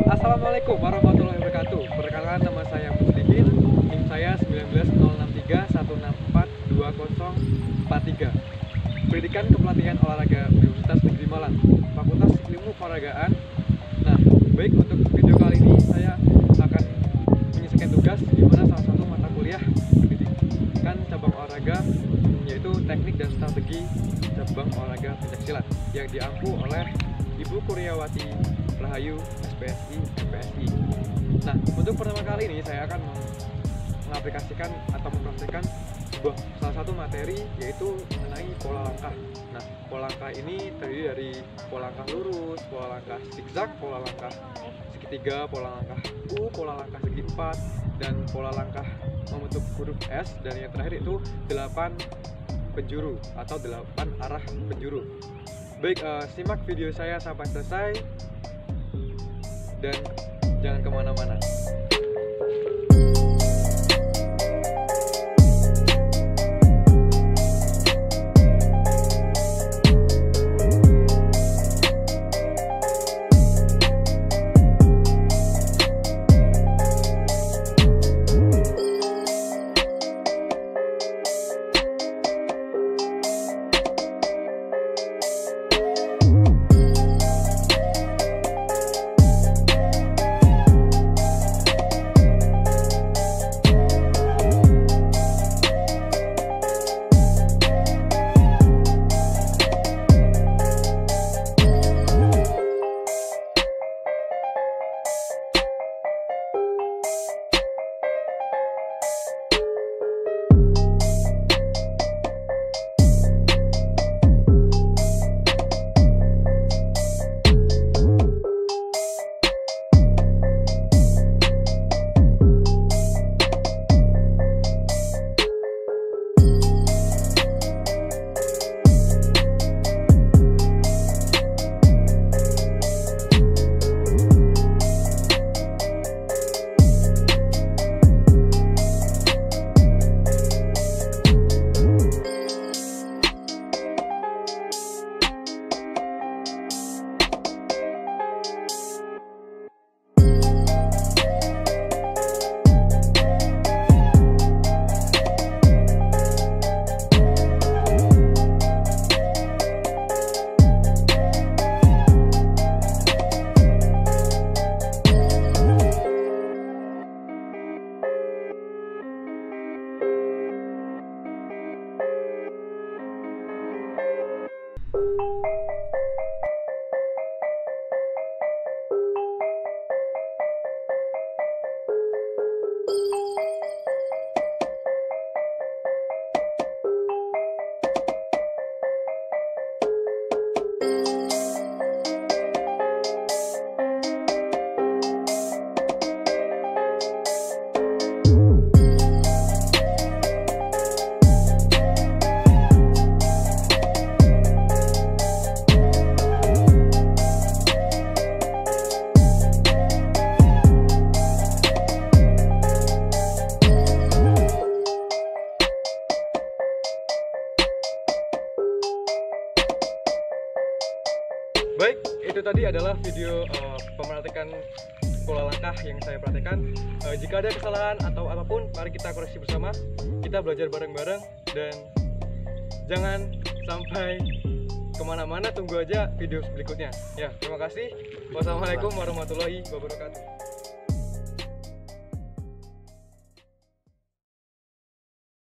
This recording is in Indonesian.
Assalamualaikum warahmatullahi wabarakatuh. Perkenalkan, nama saya Muslimin, NIM saya 19063164243. Pendidikan Kepelatihan Olahraga Universitas Negeri Malang, Fakultas Ilmu Olahragaan. Nah, baik, untuk video kali ini saya akan menyelesaikan tugas di mana salah satu mata kuliah pendidikan cabang olahraga yaitu Teknik dan Strategi Cabang Olahraga Pencaksilat yang diampu oleh Ibu Kuryawati Rahayu, SPSI, MPSI. Nah, untuk pertama kali ini saya akan mengaplikasikan atau mempraktikkan salah satu materi yaitu mengenai pola langkah. Nah, pola langkah ini terdiri dari pola langkah lurus, pola langkah zigzag, pola langkah segitiga, pola langkah U, pola langkah segi empat, dan pola langkah membentuk huruf S, dan yang terakhir itu 8 penjuru atau 8 arah penjuru. Baik, simak video saya sampai selesai dan jangan kemana-mana. Baik, itu tadi adalah video pemraktikan pola langkah yang saya praktekkan. Jika ada kesalahan atau apapun, mari kita koreksi bersama. Kita belajar bareng-bareng dan jangan sampai kemana-mana. Tunggu aja video berikutnya. Ya, terima kasih. Wassalamualaikum warahmatullahi wabarakatuh.